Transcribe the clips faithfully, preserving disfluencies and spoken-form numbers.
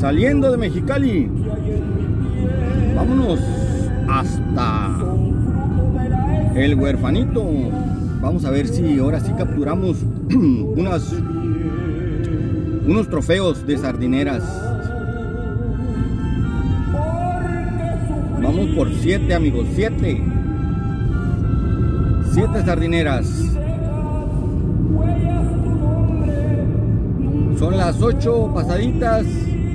Saliendo de Mexicali, vámonos hasta el Huerfanito. Vamos a ver si ahora sí capturamos unas unos trofeos de sardineras. Vamos por siete, amigos, siete siete sardineras. Son las ocho pasaditas.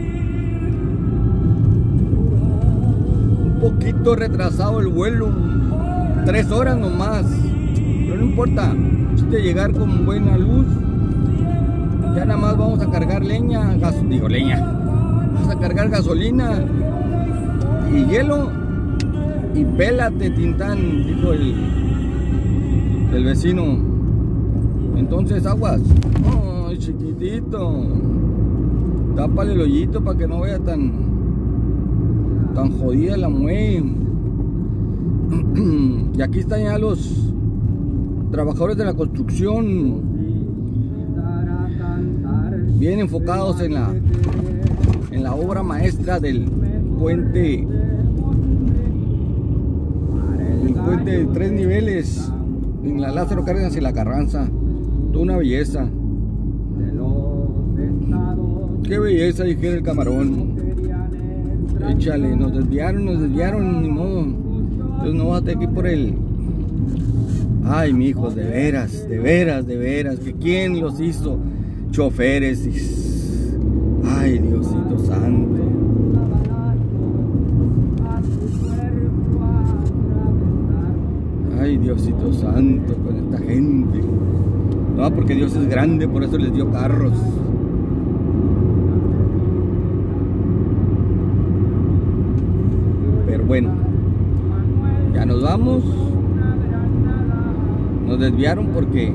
Un poquito retrasado el vuelo, tres horas nomás, pero no importa. De llegar con buena luz. Ya nada más vamos a cargar leña, gas, digo leña, vamos a cargar gasolina y hielo y pélate, Tintán, dijo el, el vecino. Entonces aguas. Ay, chiquitito, tápale el hoyito para que no vaya tan tan jodida la muelle. Y aquí están ya los trabajadores de la construcción, bien enfocados en la en la obra maestra del puente el puente de tres niveles en la Lázaro Cárdenas y la Carranza. Toda una belleza. Qué belleza, dijera el camarón. Échale, nos desviaron, nos desviaron, ni modo. Entonces no vas a tener que ir por el... Ay, mi hijo, de veras, de veras, de veras, que quién los hizo choferes. Ay, Diosito santo. Ay, Diosito santo, con esta gente. No, porque Dios es grande, por eso les dio carros. Pero bueno, ya nos vamos. Nos desviaron porque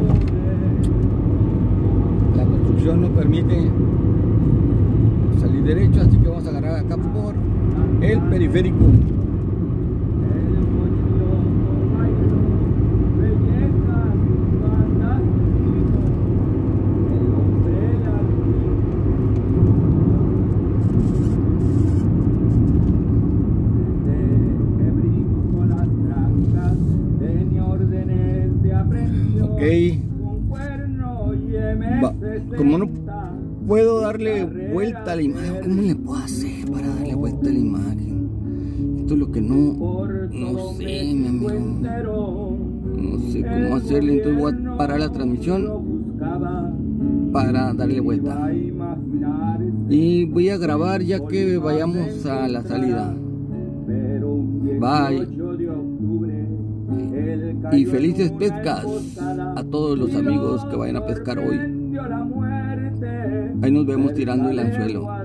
la construcción no permite salir derecho, así que vamos a agarrar acá por el periférico. Va, como no puedo darle vuelta a la imagen, ¿cómo le puedo hacer para darle vuelta a la imagen? Esto es lo que no, no sé, mi amigo. No sé cómo hacerle, entonces voy a parar la transmisión para darle vuelta. Y voy a grabar ya que vayamos a la salida. Bye. Y felices pescas a todos los amigos que vayan a pescar hoy. Ahí nos vemos tirando el anzuelo.